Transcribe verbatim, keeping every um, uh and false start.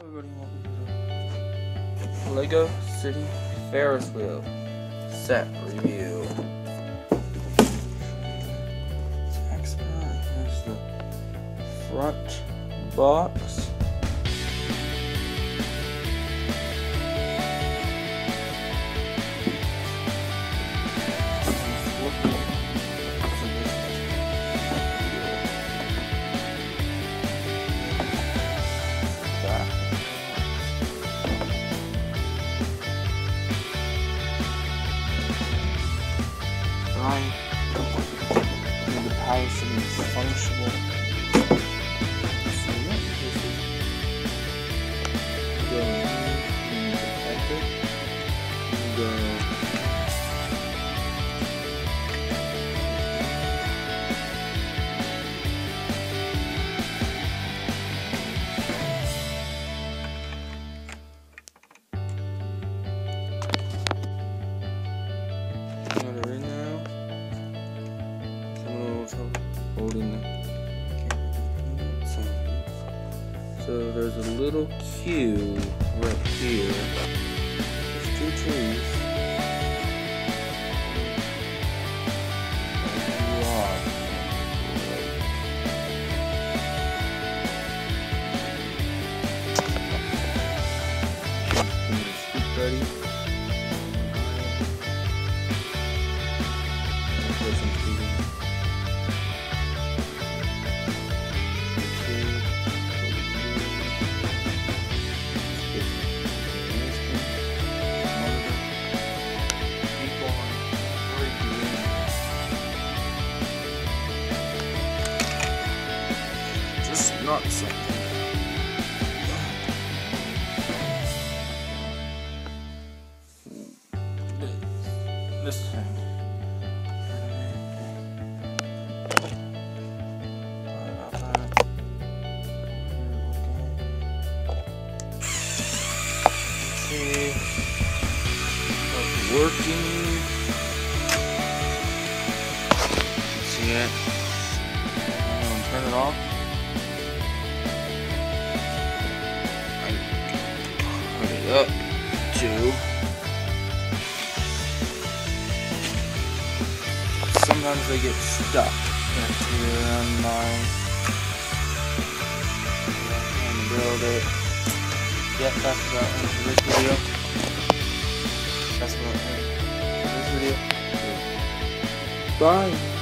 Everybody, welcome to the Lego City Ferris Wheel set review. Here's the front box. Trying to the power to be functional. So yeah, this is go in the protector. Go got her in now. Holding the camera. So there's a little cue right here. There's two trees. Scoop ready. There's some trees. Just not something. This thing. Sorry about that. Okay. It's working. See it? I'm gonna turn it off. Put it up to. Sometimes they get stuck back here on mine. And build it. Yep, that's about it for this video. That's about it for this video. Bye.